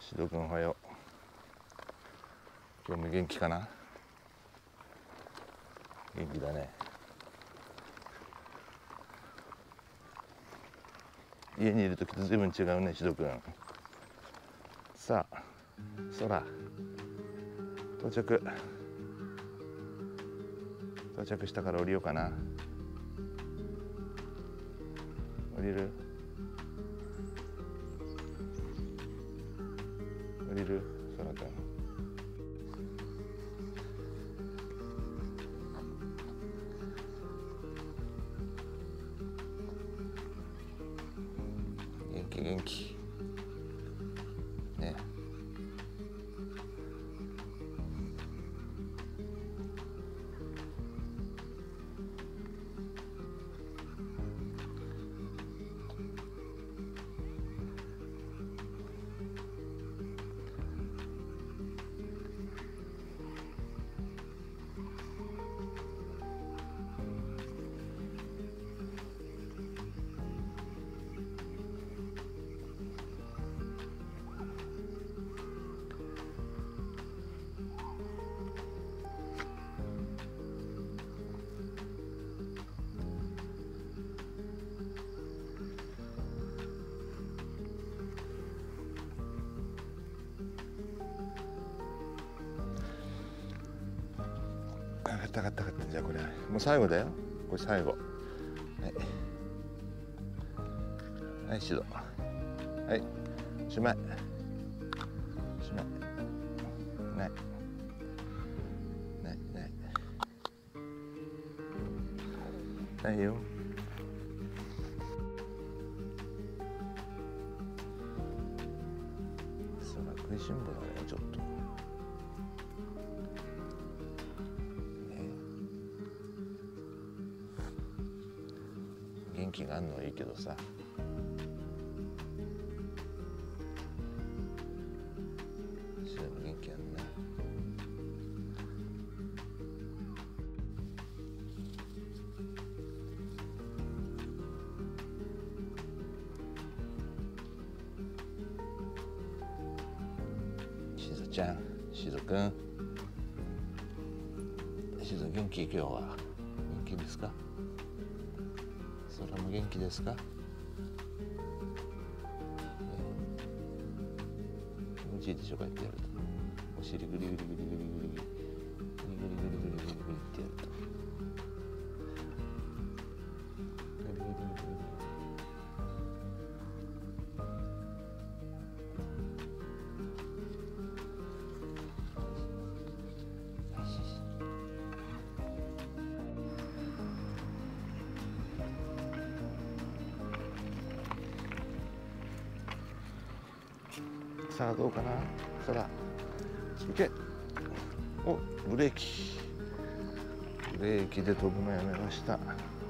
しどくんおはよう。今日も元気かな。元気だね。家にいる時と随分違うね、しどくん。さあ空到着したから降りようかな。降りる空くん。元気ね。分かった。じゃあこれもう最後だよ。これ最後。はいしど。はいおしまい。ないよ。空食いしん坊だねちょっと。元気があるのはいいけどさ、しども元気あるね。しどちゃん、しどくん、しど元気今日は元気ですか？空も元気ですか？気持ちいいでしょ、こうやってやると。お尻グリグリってやると。さあどうかな。空行け。おブレーキで飛ぶのやめました。